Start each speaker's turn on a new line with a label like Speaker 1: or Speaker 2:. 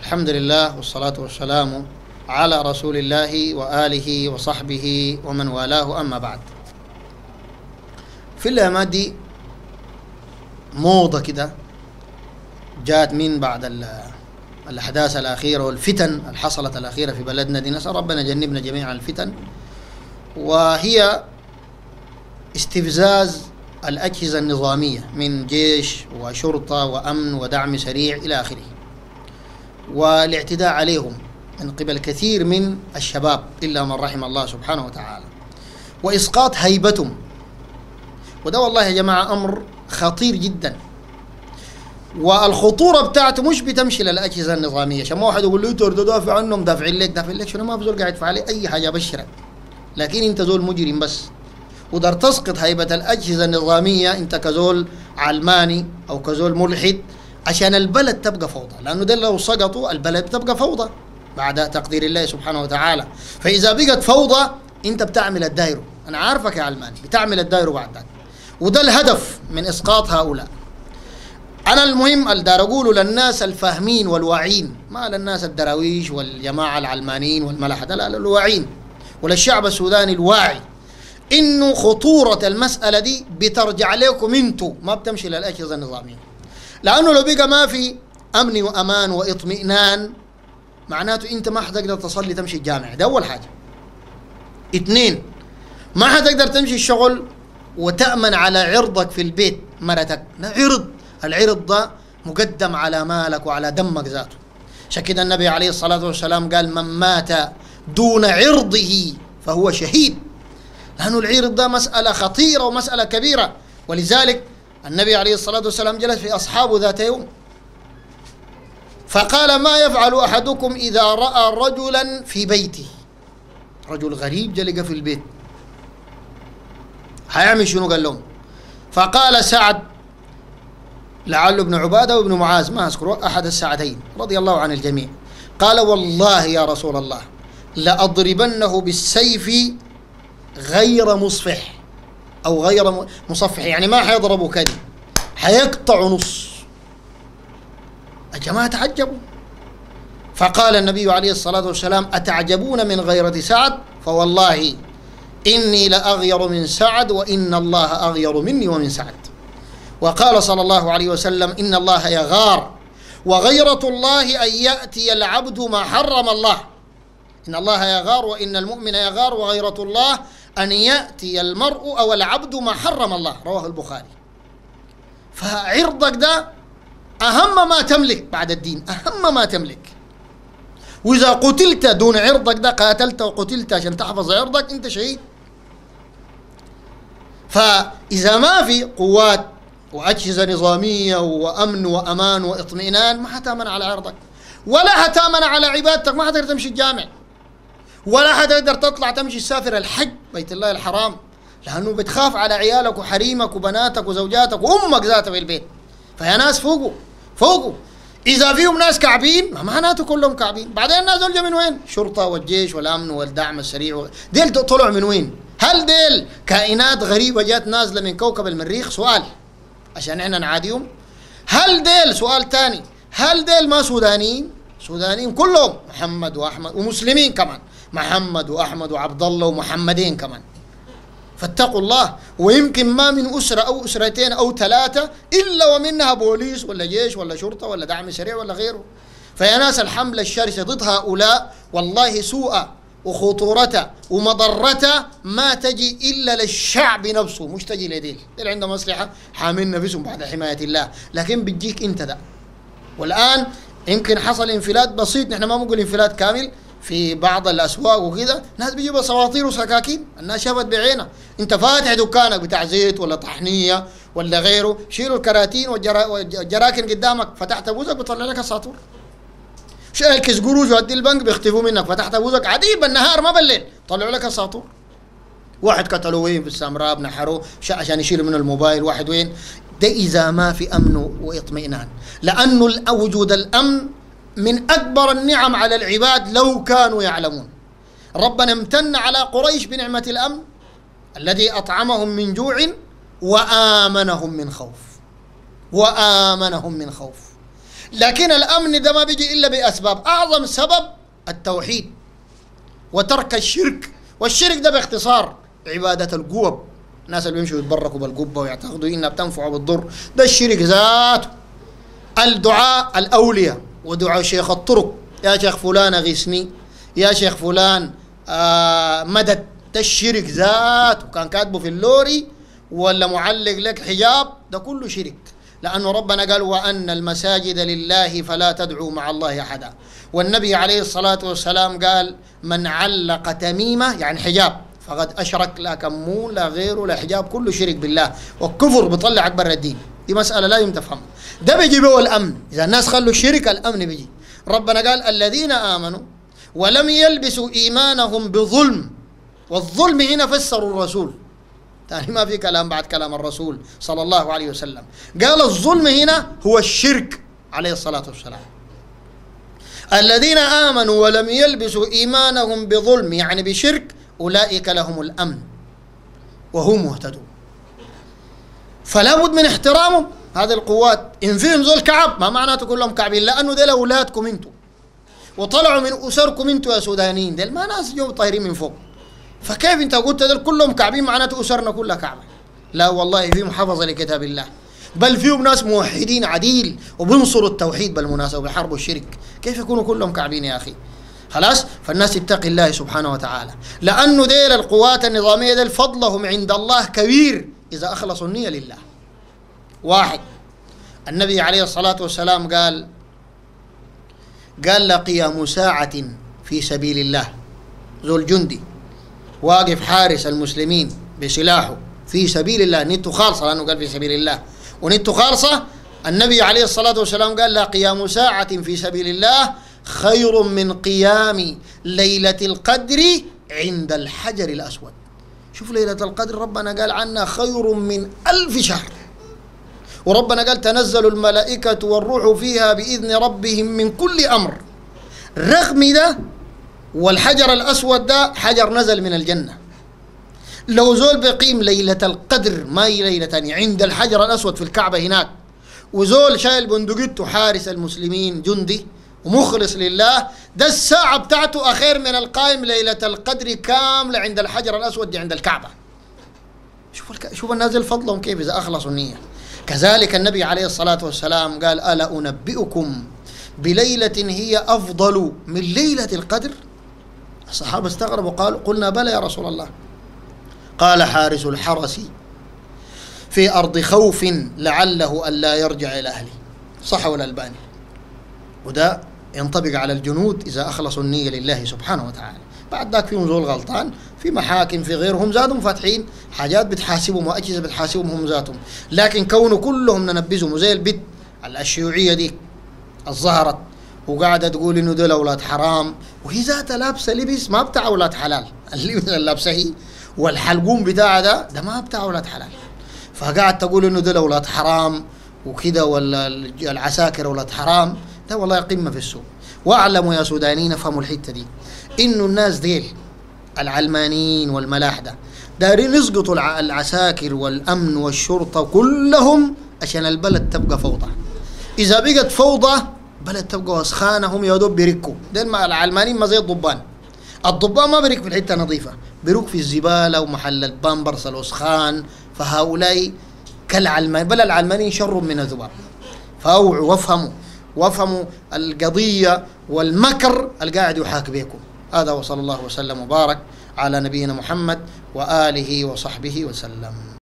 Speaker 1: الحمد لله والصلاة والسلام على رسول الله وآله وصحبه ومن والاه، أما بعد. في الأيام دي موضة كده جاءت من بعد الأحداث الأخيرة والفتن الحصلت الأخيرة في بلدنا دي، نسأل ربنا يجنبنا جميعا الفتن، وهي استفزاز الأجهزة النظامية من جيش وشرطة وأمن ودعم سريع إلى آخره، والاعتداء عليهم من قبل كثير من الشباب إلا من رحم الله سبحانه وتعالى، وإسقاط هيبتهم. وده والله يا جماعة أمر خطير جدا، والخطورة بتاعته مش بتمشي للأجهزة النظامية. عشان ما واحد يقول له انت دافع عنهم، دافع لك شنو؟ ما بزول قاعد يدفع عليه أي حاجة أبشرك، لكن أنت زول مجرم بس ودار تسقط هيبة الأجهزة النظامية أنت كزول علماني أو كزول ملحد عشان البلد تبقى فوضى، لأنه ده لو سقطوا البلد تبقى فوضى بعد تقدير الله سبحانه وتعالى. فإذا بقت فوضى أنت بتعمل الدايرو، أنا عارفك يا علماني، بتعمل الدايرو بعد ذلك، وده الهدف من إسقاط هؤلاء. أنا المهم الدار أقوله للناس الفاهمين والواعين، ما للناس الدراويش والجماعة العلمانيين والملحدة، لا، للواعين وللشعب السوداني الواعي، إنه خطورة المسألة دي بترجع لكم أنتوا، ما بتمشي للأجهزة النظامية. لأنه لو بقى ما في أمن وأمان واطمئنان معناته أنت ما حتقدر تصلي تمشي الجامع، ده أول حاجة. اثنين، ما حتقدر تمشي الشغل وتأمن على عرضك في البيت، مرتك، ده عرض، العرض ده مقدم على مالك وعلى دمك ذاته. عشان كده النبي عليه الصلاة والسلام قال من مات دون عرضه فهو شهيد، لأنه العرض ده مسألة خطيرة ومسألة كبيرة. ولذلك النبي عليه الصلاة والسلام جلس في أصحابه ذات يوم فقال ما يفعل أحدكم إذا رأى رجلا في بيته، رجل غريب جلق في البيت، هيعمل شنو؟ قال لهم، فقال سعد لعل ابن عبادة وابن معاذ، ما أذكر أحد السعدين رضي الله عن الجميع، قال والله يا رسول الله لأضربنه بالسيف غير مصفح أو غير مصفح، يعني ما حيضربه كده، حيقطع نص. الجماعة تعجبوا، فقال النبي عليه الصلاة والسلام أتعجبون من غيرة سعد؟ فوالله إني لأغير من سعد وإن الله أغير مني ومن سعد. وقال صلى الله عليه وسلم إن الله يغار، وغيرة الله أن يأتي العبد ما حرم الله. إن الله يغار وإن المؤمن يغار، وغيرة الله أن يأتي المرء أو العبد ما حرم الله، رواه البخاري. فعرضك ده أهم ما تملك بعد الدين، أهم ما تملك. وإذا قتلت دون عرضك ده، قاتلت وقتلت عشان تحفظ عرضك، أنت شهيد. فإذا ما في قوات وأجهزة نظامية وأمن وأمان واطمئنان ما حتأمن على عرضك، ولا حتأمن على عبادتك، ما حتقدر تمشي الجامع، ولا حتقدر تطلع تمشي تسافر الحج بيت الله الحرام، لأنه بتخاف على عيالك وحريمك وبناتك وزوجاتك وأمك ذاتها في البيت. فيا ناس فوقوا إذا فيهم ناس كعبين ما معناته كلهم كعبين. بعدين الناس دول من وين؟ الشرطة والجيش والأمن والدعم السريع ديل طلعوا من وين؟ هل ديل كائنات غريبة جات نازلة من كوكب المريخ؟ سؤال عشان احنا نعاديهم. هل ديل، سؤال تاني، هل ديل ما سودانيين؟ سودانيين كلهم، محمد وأحمد، ومسلمين كمان، محمد وأحمد وعبد الله ومحمدين كمان. فاتقوا الله. ويمكن ما من أسرة أو أسرتين أو ثلاثة إلا ومنها بوليس ولا جيش ولا شرطة ولا دعم سريع ولا غيره. فيا ناس الحملة الشرسة ضد هؤلاء والله سوء وخطورته ومضرته ما تجي إلا للشعب نفسه، مش تجي لديل اللي عنده مصلحة حامين نفسهم بعد حماية الله، لكن بتجيك أنت ده. والآن يمكن حصل انفلات بسيط، نحن ما بنقول انفلات كامل، في بعض الأسواق وكذا ناس بيجيبوا صواطير وسكاكين، الناس شافت بعينها. أنت فاتح دكانك بتاع زيت ولا طحنية ولا غيره، شيلوا الكراتين والجراكن قدامك، فتحت بوزك بيطلع لك الساطور. شايل كيس قروش وادي البنك بيختفوا منك، فتحت بوزك عادي بالنهار ما بالليل، طلعوا لك الساطور. واحد قتلوه وين في السامراء بنحروه عشان يشيلوا منه الموبايل، واحد وين ده إذا ما في أمن واطمئنان. لأنه وجود الأمن من أكبر النعم على العباد لو كانوا يعلمون. ربنا امتن على قريش بنعمة الأمن الذي أطعمهم من جوع وآمنهم من خوف، لكن الأمن ده ما بيجي إلا بأسباب. أعظم سبب التوحيد وترك الشرك، والشرك ده باختصار عبادة القوب. الناس اللي بيمشوا يتبركوا بالقبة ويعتقدوا إنها بتنفع وبتضر، ده الشرك ذاته. الدعاء الأولياء ودعاء شيخ الطرق، يا شيخ فلان أغيثني، يا شيخ فلان مدد، ده الشرك ذاته. كان كاتبه في اللوري ولا معلق لك حجاب، ده كله شرك. لأنه ربنا قال وأن المساجد لله فلا تدعوا مع الله أحدا. والنبي عليه الصلاة والسلام قال من علق تميمة يعني حجاب فقد أشرك، لا كمون لا غيره لا حجاب، كله شرك بالله والكفر بيطلعك برا الدين. دي مسألة لا يمتفهم. ده بيجي به الأمن. إذا الناس خلوا الشرك الأمن بيجي. ربنا قال الذين آمنوا ولم يلبسوا إيمانهم بظلم، والظلم هنا فسروا الرسول، يعني ما في كلام بعد كلام الرسول صلى الله عليه وسلم. قال الظلم هنا هو الشرك عليه الصلاة والسلام. الذين آمنوا ولم يلبسوا إيمانهم بظلم يعني بشرك أولئك لهم الأمن وهم مهتدون. فلا بد من احترامهم هذه القوات. إن فيهم زول كعب ما معناته كلهم كعبين، لأنه ديل أولادكم انتم وطلعوا من أسركم انتم يا سودانيين، ديل ما ناس جو طايرين من فوق. فكيف انت قلت ديل كلهم كعبين معناته أسرنا كلها كعبة؟ لا والله فيهم حفظة لكتاب الله، بل فيهم ناس موحدين عديل وبنصروا التوحيد بالمناسبة وبيحاربوا الشرك. كيف يكونوا كلهم كعبين يا أخي؟ خلاص. فالناس يتقي الله سبحانه وتعالى، لأنه ديل القوات النظامية ديل فضلهم عند الله كبير إذا أخلصوا النية لله. واحد، النبي عليه الصلاة والسلام قال لقيام ساعة في سبيل الله، ذو الجندي واقف حارس المسلمين بسلاحه في سبيل الله، نيته خالصة، لأنه قال في سبيل الله ونيته خالصة. النبي عليه الصلاة والسلام قال لقيام ساعة في سبيل الله خير من قيام ليلة القدر عند الحجر الأسود. شوف ليلة القدر ربنا قال عنها خير من 1000 شهر، وربنا قال تنزل الملائكة والروح فيها بإذن ربهم من كل أمر. رغم ده والحجر الأسود ده حجر نزل من الجنة. لو زول بيقيم ليلة القدر ما هي ليلة تانية عند الحجر الأسود في الكعبة هناك، وزول شايل بندقيته حارس المسلمين جندي ومخلص لله، ده الساعة بتاعته أخير من القائم ليلة القدر كاملة عند الحجر الأسود دي عند الكعبة. شوف النازل فضلهم كيف إذا أخلصوا النية. كذلك النبي عليه الصلاة والسلام قال ألا أنبئكم بليلة هي أفضل من ليلة القدر؟ الصحابة استغربوا قالوا قلنا بلى يا رسول الله. قال حارس الحرس في أرض خوف لعله ألا يرجع إلى أهله. صحوا الألباني. وده ينطبق على الجنود إذا أخلصوا النية لله سبحانه وتعالى. بعد ذاك فيهم زول غلطان في محاكم في غيرهم ذاتهم فاتحين حاجات بتحاسبهم وأجهزة بتحاسبهم هم ذاتهم، لكن كونوا كلهم ننبذهم. وزي البت الشيوعية دي الظهرت وقاعدة تقول إنه دول أولاد حرام، وهي ذاتها لابسة لبس ما بتاع أولاد حلال. اللبس اللي لابسه هي والحلقوم بتاعها ده ما بتاع أولاد حلال، فقاعد تقول إنه دول أولاد حرام وكده، ولا العساكر أولاد حرام. ده والله قمة في السوء. واعلموا يا سودانيين افهموا الحتة دي، إنه الناس ديل العلمانيين والملاحدة دارين يسقطوا العساكر والأمن والشرطة كلهم عشان البلد تبقى فوضى. إذا بقت فوضى بلد تبقى وسخانة، هم يا دوب بيركوا. ديل ما العلمانيين ما زي الضبان. الضبان ما بيرك في الحتة نظيفة، بيرك في الزبالة ومحل البامبرس الوسخان. فهؤلاء كالعلمان، بل العلمانيين شر من الذباب. فأوعوا وافهموا القضية والمكر القاعد يحاك بكم. هذا وصلى الله وسلم وبارك على نبينا محمد وآله وصحبه وسلم.